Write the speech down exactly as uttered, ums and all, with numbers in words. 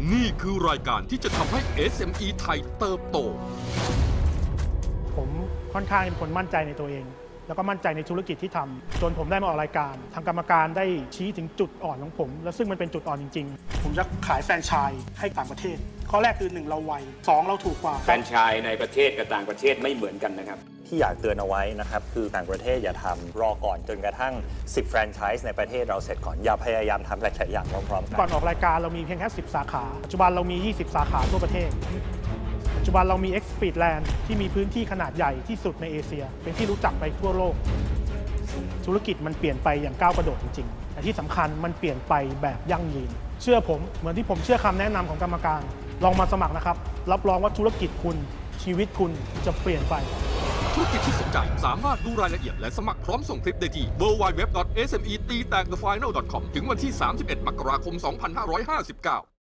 นี่คือรายการที่จะทำให้ เอส เอ็ม อี ไทยเติบโตผมค่อนข้างเป็นคนมั่นใจในตัวเอง แล้วก็มั่นใจในธุรกิจที่ทำจนผมได้มาออกรายการทางกรรมการได้ชี้ถึงจุดอ่อนของผมและซึ่งมันเป็นจุดอ่อนจริงๆผมจะขายแฟรนไชส์ให้ต่างประเทศข้อแรกคือหนึ่งเราไวสองเราถูกกว่าแฟรนไชส์ในประเทศกับต่างประเทศไม่เหมือนกันนะครับที่อยากเตือนเอาไว้นะครับคือต่างประเทศอย่าทำรอก่อนจนกระทั่งสิบแฟรนไชส์ในประเทศเราเสร็จก่อนอย่าพยายามทำหลายๆอย่างพร้อมๆกันก่อนออกรายการเรามีเพียงแค่สิบสาขาปัจจุบันเรามียี่สิบสาขาทั่วประเทศปัจจุบันเรามี Expeedland ที่มีพื้นที่ขนาดใหญ่ที่สุดในเอเชียเป็นที่รู้จักไปทั่วโลกธุรกิจมันเปลี่ยนไปอย่างก้าวกระโดดจริงๆแต่ที่สำคัญมันเปลี่ยนไปแบบยั่งยืนเชื่อผมเหมือนที่ผมเชื่อคำแนะนำของกรรมการลองมาสมัครนะครับรับรองว่าธุรกิจคุณชีวิตคุณจะเปลี่ยนไปธุรกิจที่สนใจสามารถดูรายละเอียดและสมัครพร้อมส่งคลิปได้ที่ ดับเบิลยู ดับเบิลยู ดับเบิลยู ดอท เอส เอ็ม อี ตีแตก เดอะ ไฟแนล ดอท คอม ถึงวันที่สามสิบเอ็ดมกราคมสองพันห้าร้อยห้าสิบเก้า